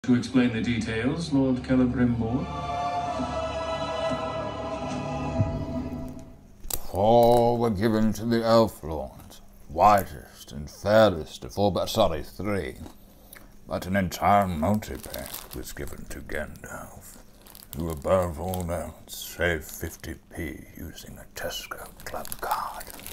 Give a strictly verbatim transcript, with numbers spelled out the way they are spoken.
To explain the details, Lord Celebrimbor? Four were given to the Elf Lords, wisest and fairest of all but sorry three, but an entire multi-pack was given to Gandalf, who above all else saved fifty p using a Tesco club card.